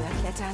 höher klettern.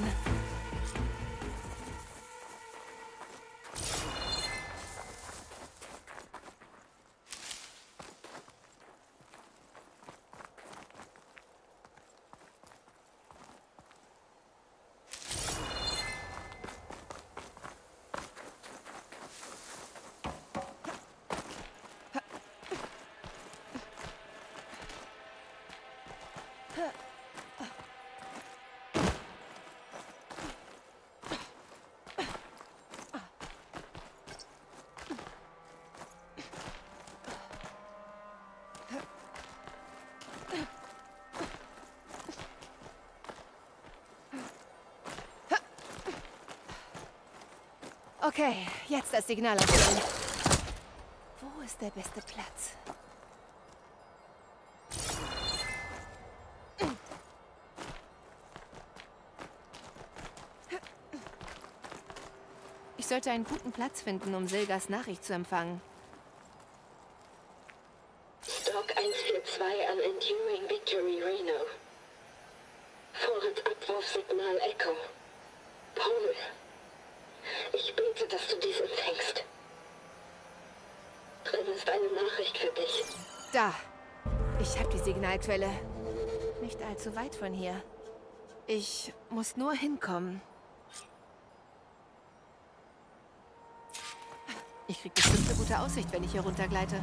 Okay, jetzt das Signal abholen. Wo ist der beste Platz? Ich sollte einen guten Platz finden, um Silgas Nachricht zu empfangen. Stock 142 an Enduring Victory Reno. Vorratsabwurfsignal Echo. Paul. Ich bete, dass du dies empfängst. Drin ist eine Nachricht für dich. Da. Ich habe die Signalquelle. Nicht allzu weit von hier. Ich muss nur hinkommen. Ich krieg bestimmt eine gute Aussicht, wenn ich hier runtergleite.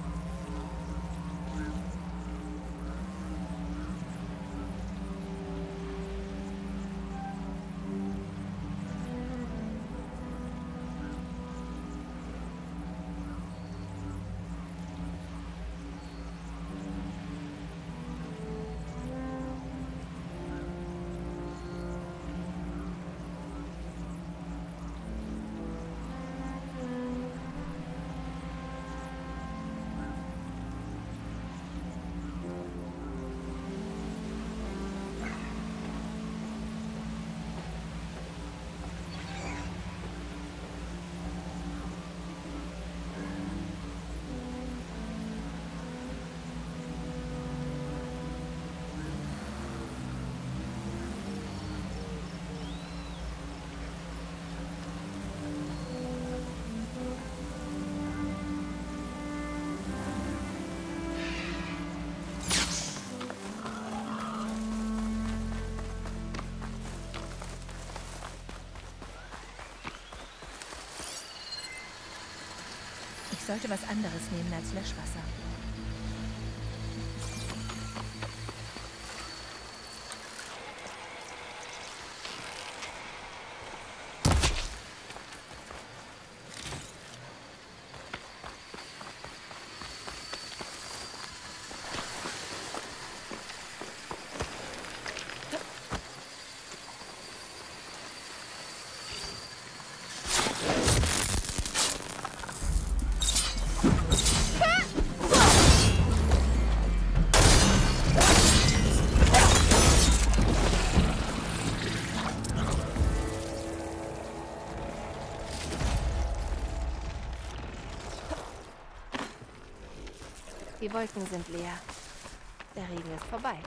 Ich sollte was anderes nehmen als Löschwasser. Die Wolken sind leer. Der Regen ist vorbei.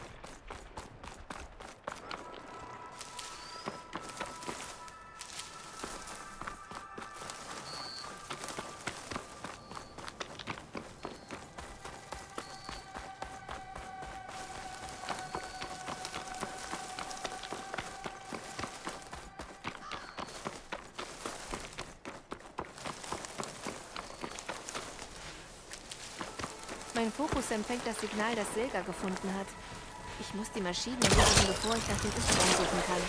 Mein Fokus empfängt das Signal, das Silga gefunden hat. Ich muss die Maschinen lösen, bevor ich nach dem Ursprung suchen kann.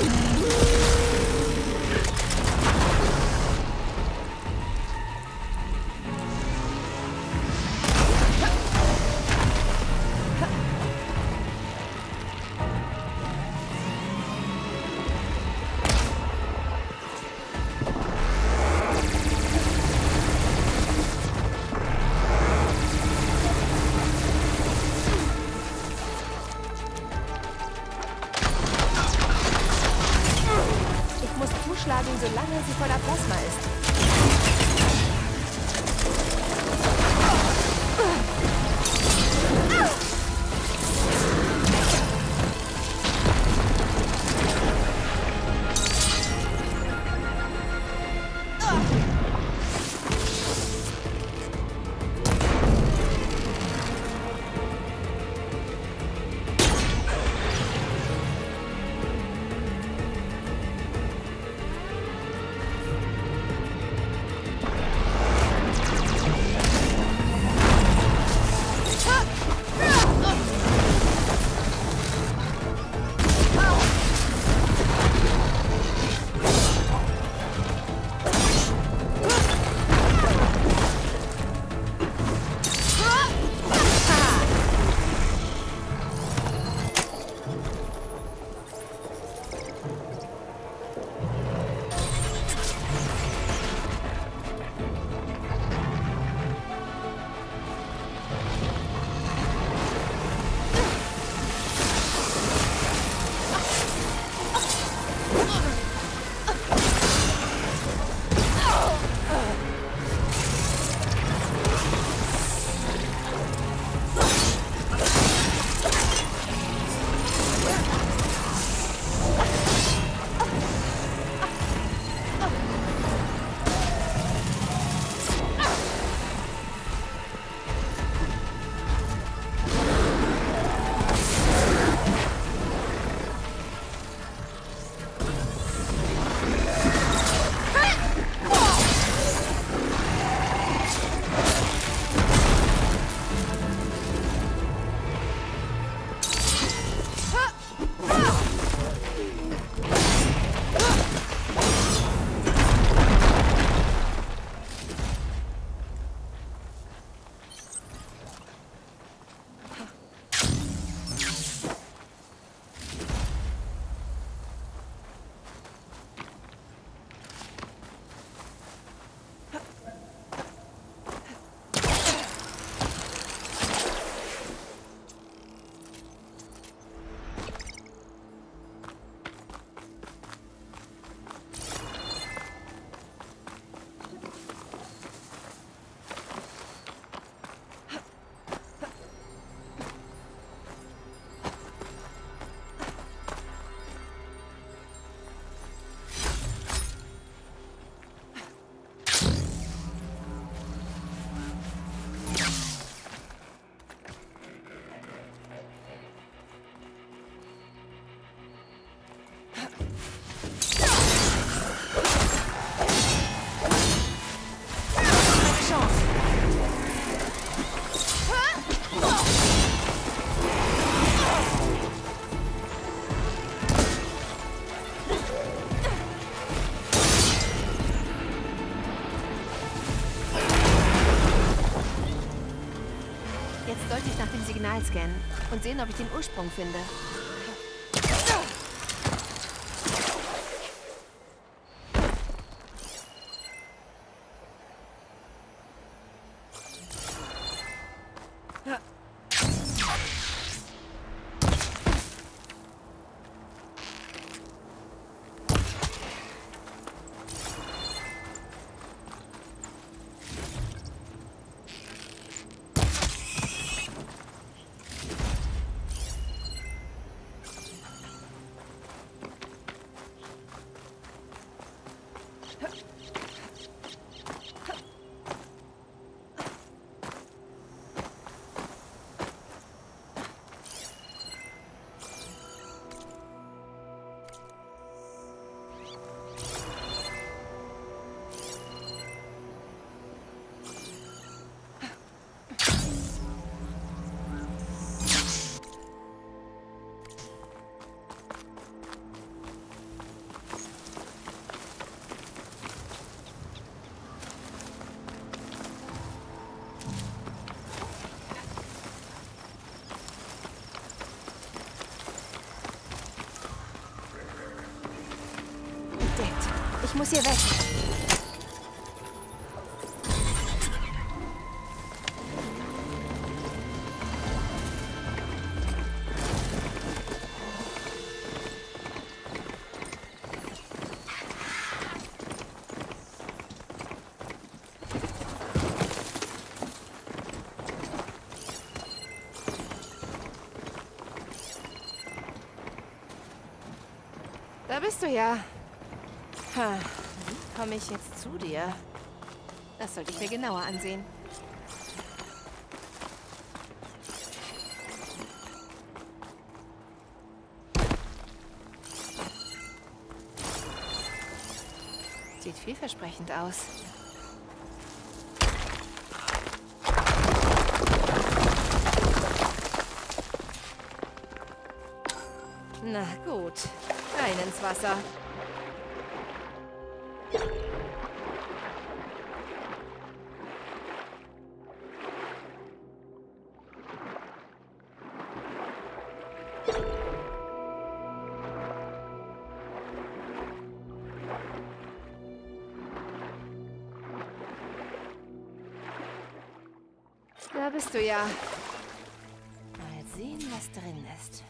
Solange sie voller Plasma ist. Jetzt sollte ich nach dem Signal scannen und sehen, ob ich den Ursprung finde. Ich muss hier weg. Da bist du ja. Wie komme ich jetzt zu dir? Das sollte ich mir genauer ansehen. Sieht vielversprechend aus. Na gut, rein ins Wasser. Da bist du ja. Mal sehen, was drin ist.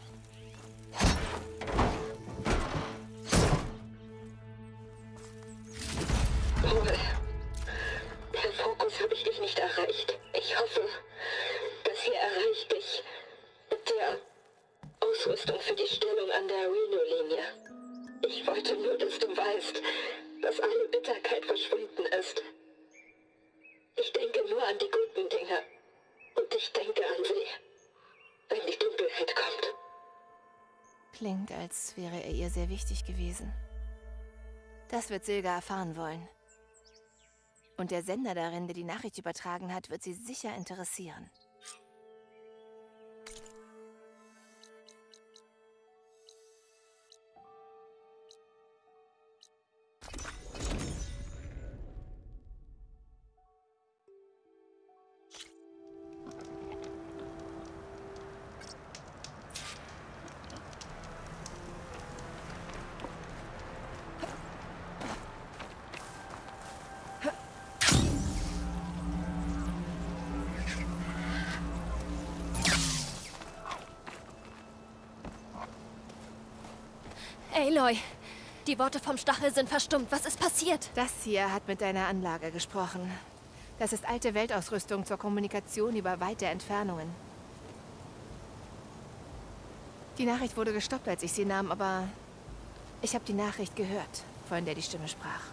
Paul, per Fokus habe ich dich nicht erreicht. Ich hoffe, das hier erreicht dich mit der Ausrüstung für die Stellung an der Reno-Linie. Ich wollte nur, dass du weißt, dass alle Bitterkeit verschwunden ist. Ich denke nur an die guten Dinge. Und ich denke an sie, wenn die Dunkelheit kommt. Klingt, als wäre er ihr sehr wichtig gewesen. Das wird Silga erfahren wollen. Und der Sender darin, der die Nachricht übertragen hat, wird sie sicher interessieren. Aloy, die Worte vom Stachel sind verstummt. Was ist passiert? Das hier hat mit deiner Anlage gesprochen. Das ist alte Weltausrüstung zur Kommunikation über weite Entfernungen. Die Nachricht wurde gestoppt, als ich sie nahm, aber ich habe die Nachricht gehört, von der die Stimme sprach.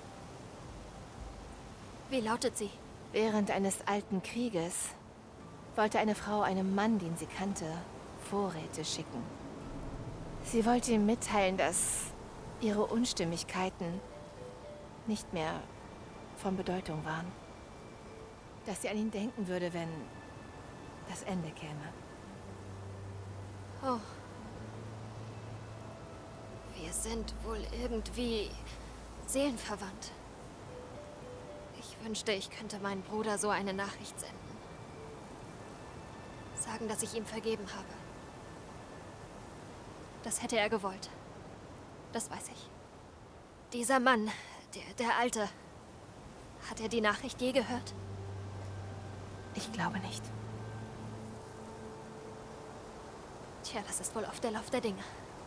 Wie lautet sie? Während eines alten Krieges wollte eine Frau einem Mann, den sie kannte, Vorräte schicken. Sie wollte ihm mitteilen, dass ihre Unstimmigkeiten nicht mehr von Bedeutung waren. Dass sie an ihn denken würde, wenn das Ende käme. Oh. Wir sind wohl irgendwie seelenverwandt. Ich wünschte, ich könnte meinem Bruder so eine Nachricht senden. Sagen, dass ich ihm vergeben habe. Das hätte er gewollt. Das weiß ich. Dieser Mann, der Alte, hat er die Nachricht je gehört? Ich glaube nicht. Tja, das ist wohl oft der Lauf der Dinge.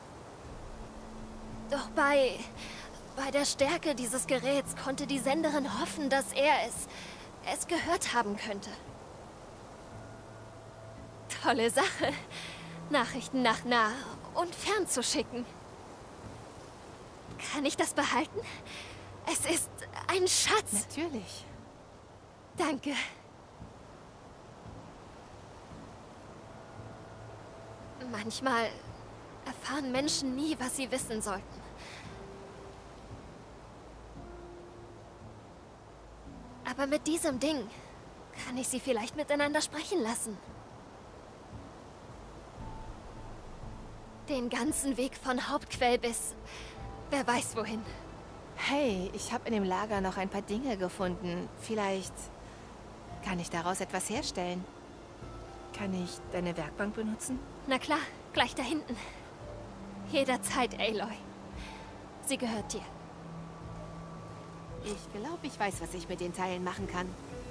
Doch bei der Stärke dieses Geräts konnte die Senderin hoffen, dass er es gehört haben könnte. Tolle Sache, Nachrichten nach nah und fern zu schicken. Kann ich das behalten? Es ist ein Schatz. Natürlich. Danke. Manchmal erfahren Menschen nie, was sie wissen sollten. Aber mit diesem Ding kann ich sie vielleicht miteinander sprechen lassen. Den ganzen Weg von Hauptquell bis wer weiß wohin. Hey, ich habe in dem Lager noch ein paar Dinge gefunden. Vielleicht kann ich daraus etwas herstellen. Kann ich deine Werkbank benutzen? Na klar, gleich da hinten. Jederzeit, Aloy. Sie gehört dir. Ich glaube, ich weiß, was ich mit den Teilen machen kann.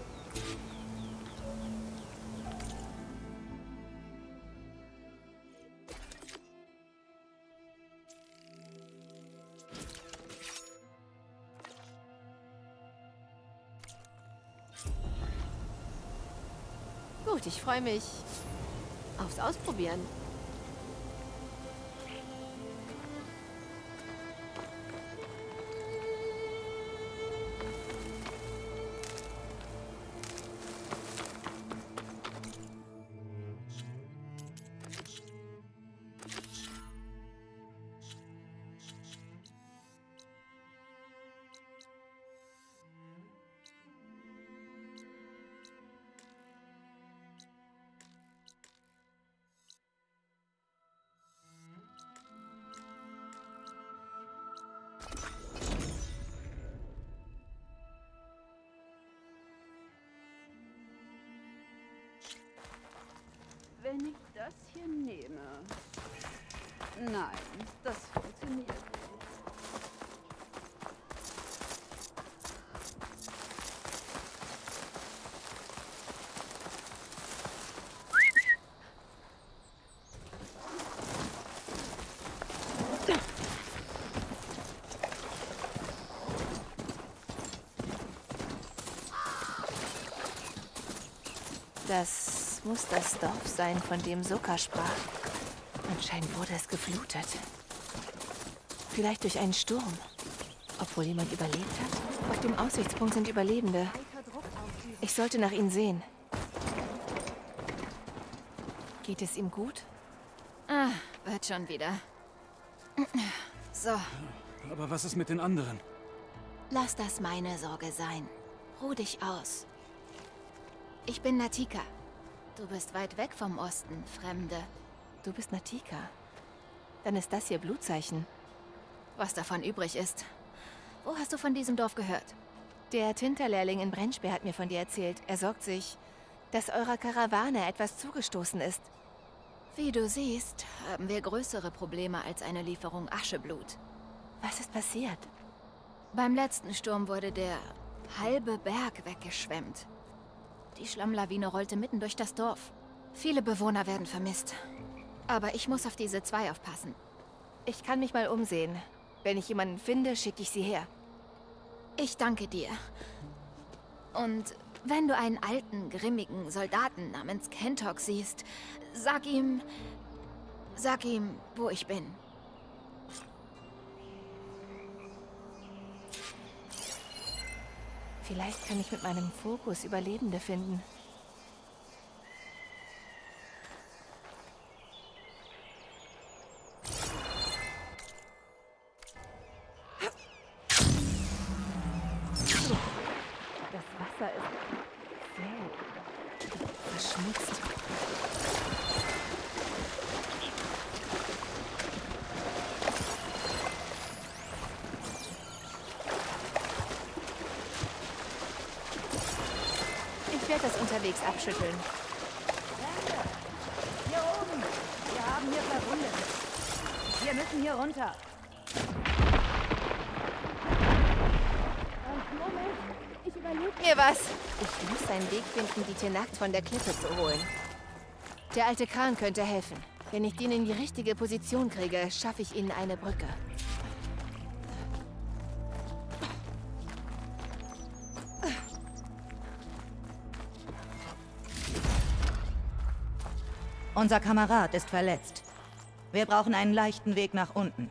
Gut, ich freue mich aufs Ausprobieren. Wenn ich das hier nehme... Nein, das funktioniert nicht. Das muss das Dorf sein, von dem Sokka sprach. Anscheinend wurde es geflutet. Vielleicht durch einen Sturm. Obwohl jemand überlebt hat. Auf dem Aussichtspunkt sind Überlebende. Ich sollte nach ihnen sehen. Geht es ihm gut? Ah, wird schon wieder. So, Aber was ist mit den anderen? lass das meine Sorge sein. Ruh dich aus. Ich bin Natika. Du bist weit weg vom Osten, Fremde. Du bist Natika. Dann ist das hier Blutzeichen. Was davon übrig ist. Wo hast du von diesem Dorf gehört? Der Tinterlehrling in Brennspeer hat mir von dir erzählt. Er sorgt sich, dass eurer Karawane etwas zugestoßen ist. Wie du siehst, haben wir größere Probleme als eine Lieferung Ascheblut. Was ist passiert? Beim letzten Sturm wurde der halbe Berg weggeschwemmt. Die Schlammlawine rollte mitten durch das Dorf. Viele Bewohner werden vermisst. Aber ich muss auf diese 2 aufpassen. Ich kann mich mal umsehen. Wenn ich jemanden finde, schicke ich sie her. Ich danke dir. Und wenn du einen alten, grimmigen Soldaten namens Kentok siehst, sag ihm, wo ich bin. Vielleicht kann ich mit meinem Fokus Überlebende finden. Das Wasser ist sehr verschmutzt. Ich werde das unterwegs abschütteln. Hier oben! Wir haben hier Verwundete. Wir müssen hier runter. Ich überlebe mir was. Ich muss einen Weg finden, die Tenakt von der Klippe zu holen. Der alte Kran könnte helfen. Wenn ich den in die richtige Position kriege, schaffe ich ihnen eine Brücke. Unser Kamerad ist verletzt. Wir brauchen einen leichten Weg nach unten.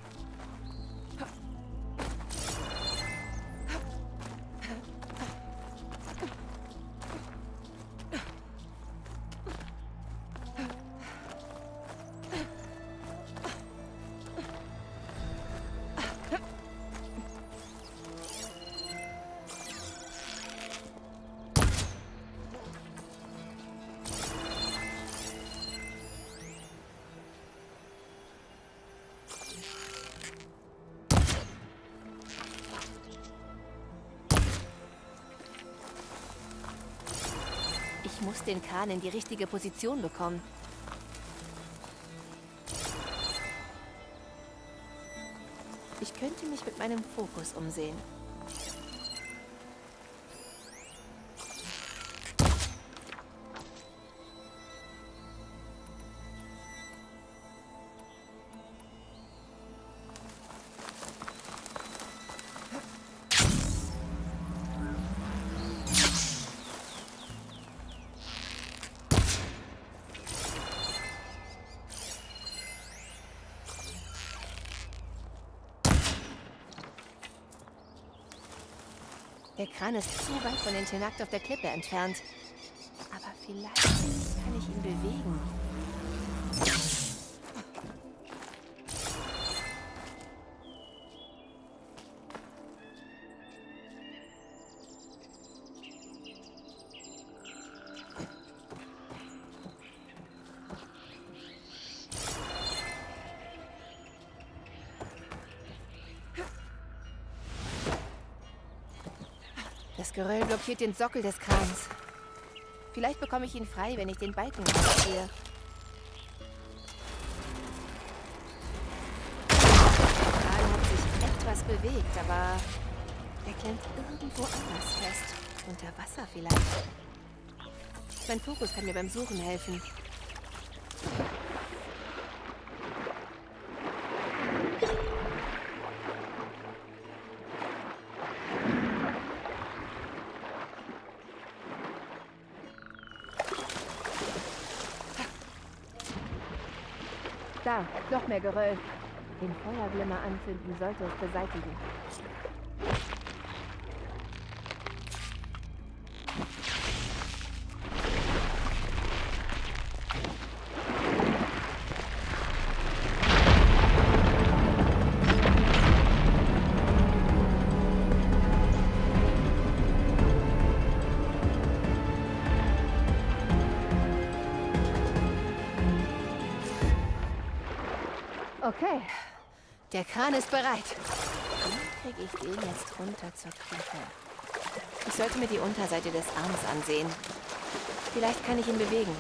Ich muss den Kran in die richtige Position bekommen. Ich könnte mich mit meinem Fokus umsehen. Der Kran ist zu weit von den Tenakt auf der Klippe entfernt. Aber vielleicht kann ich ihn bewegen. Das Geröll blockiert den Sockel des Krans. Vielleicht bekomme ich ihn frei, wenn ich den Balken rausziehe. Der Kran hat sich etwas bewegt, aber er klemmt irgendwo anders fest. Unter Wasser vielleicht. Mein Fokus kann mir beim Suchen helfen. Da, noch mehr Geröll. Den Feuerglimmer anzünden sollte es beseitigen. Okay, der Kran ist bereit. Wie kriege ich den jetzt runter zur Klippe? Ich sollte mir die Unterseite des Arms ansehen. Vielleicht kann ich ihn bewegen.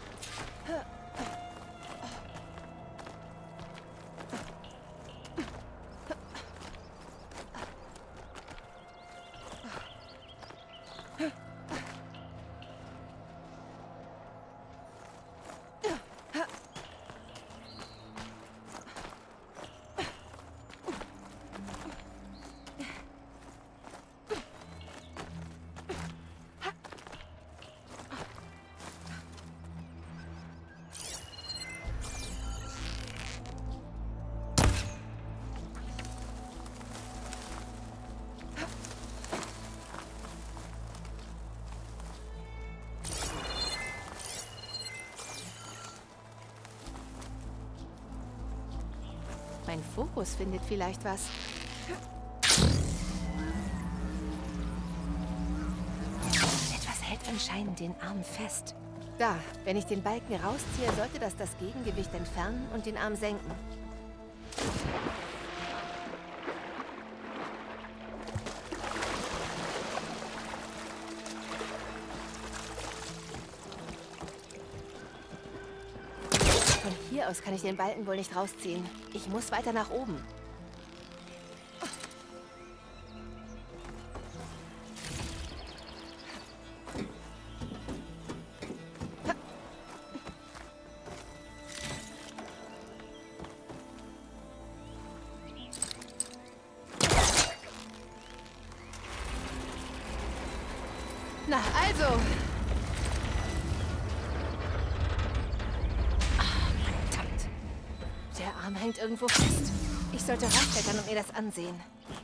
Mein Fokus findet vielleicht was. Etwas hält anscheinend den Arm fest. Da, wenn ich den Balken rausziehe, sollte das Gegengewicht entfernen und den Arm senken. Von hier aus kann ich den Balken wohl nicht rausziehen. Ich muss weiter nach oben. Na, also. Verdammt. Der Arm hängt irgendwo fest. Ich sollte rausklettern und mir das ansehen.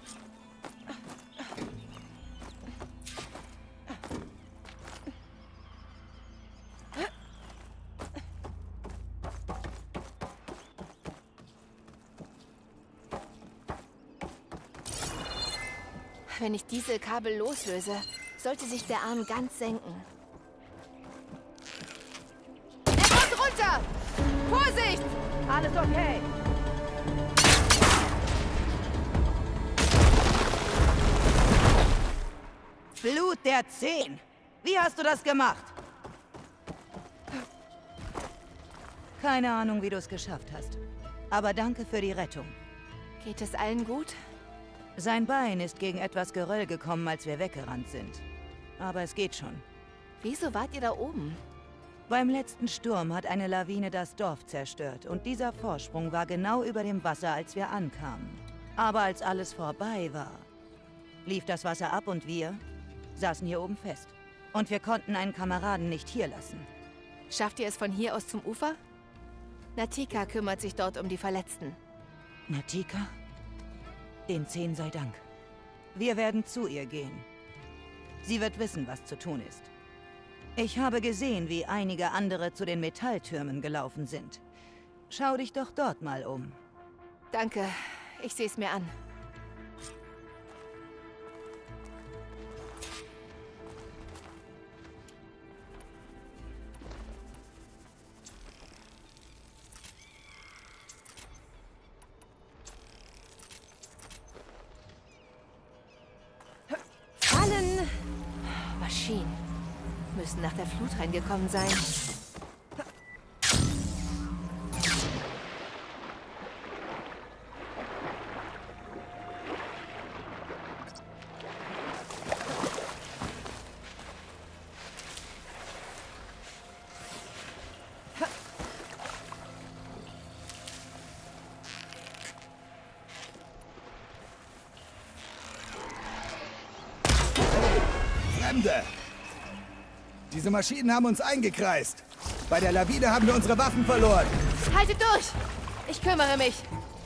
Wenn ich diese Kabel loslöse, sollte sich der Arm ganz senken. Er kommt runter! Vorsicht! Alles okay. Blut der 10. Wie hast du das gemacht? Keine Ahnung, wie du es geschafft hast. Aber danke für die Rettung. Geht es allen gut? Sein Bein ist gegen etwas Geröll gekommen, als wir weggerannt sind. Aber es geht schon. Wieso wart ihr da oben? Beim letzten Sturm hat eine Lawine das Dorf zerstört und dieser Vorsprung war genau über dem Wasser, als wir ankamen. Aber als alles vorbei war, lief das Wasser ab und wir saßen hier oben fest. Und wir konnten einen Kameraden nicht hier lassen. Schafft ihr es von hier aus zum Ufer? Natika kümmert sich dort um die Verletzten. Natika? Den 10 sei Dank. Wir werden zu ihr gehen. Sie wird wissen, was zu tun ist. Ich habe gesehen, wie einige andere zu den Metalltürmen gelaufen sind. Schau dich doch dort mal um. Danke, ich sehe es mir an. Fallen! Maschinen müssen nach der Flut reingekommen sein. Fremde! Diese Maschinen haben uns eingekreist. Bei der Lawine haben wir unsere Waffen verloren. Haltet durch! Ich kümmere mich.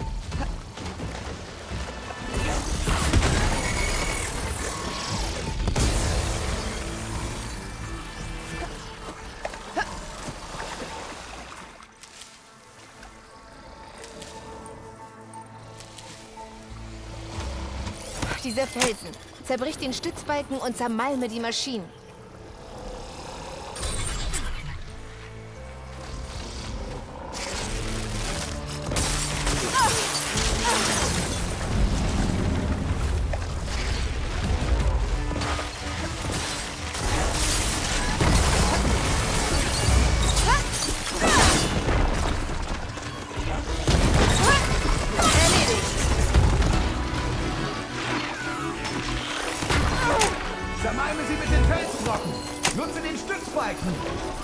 Dieser Felsen. Zerbrich den Stützbalken und zermalme die Maschinen. Zermalme sie mit den Felsbrocken. Nutze den Stützbalken.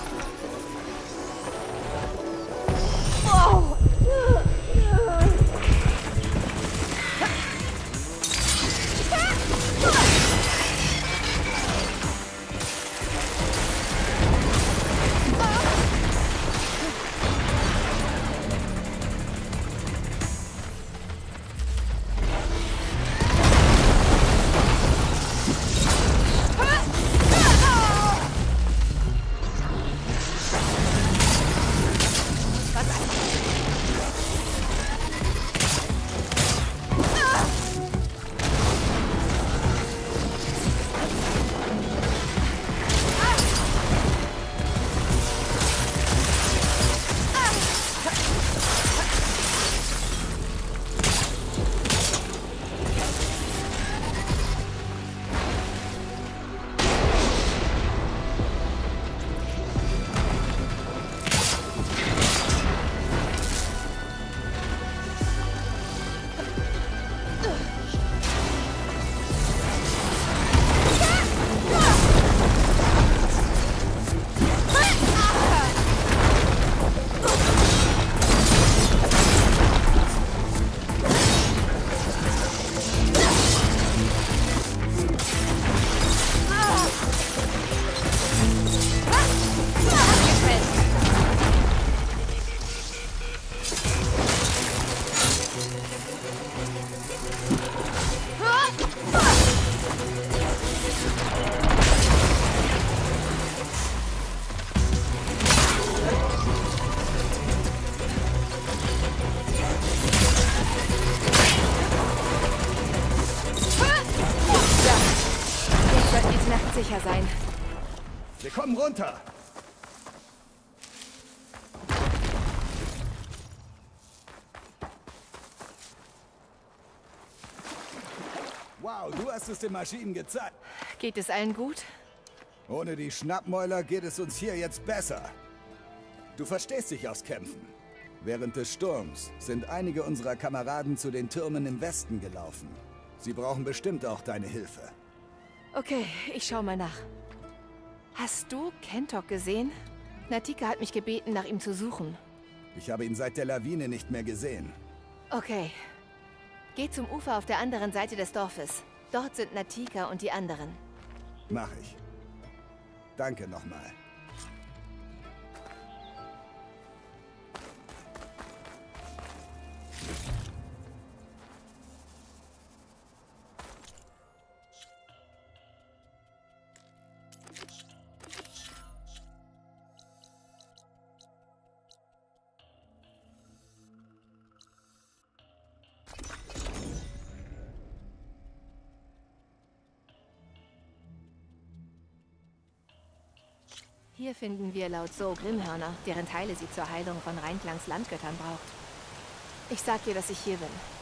Sicher sein. Wir kommen runter. Wow, du hast es den Maschinen gezeigt. Geht es allen gut? Ohne die Schnappmäuler geht es uns hier jetzt besser. Du verstehst dich aus Kämpfen. Während des Sturms sind einige unserer Kameraden zu den Türmen im Westen gelaufen. Sie brauchen bestimmt auch deine Hilfe. Okay, ich schau mal nach. Hast du Kentok gesehen? Natika hat mich gebeten, nach ihm zu suchen. Ich habe ihn seit der Lawine nicht mehr gesehen. Okay. Geh zum Ufer auf der anderen Seite des Dorfes. Dort sind Natika und die anderen. Mach ich. Danke nochmal. Hier finden wir laut So Grimmhörner, deren Teile sie zur Heilung von Reinklangs Landgöttern braucht. Ich sag ihr, dass ich hier bin.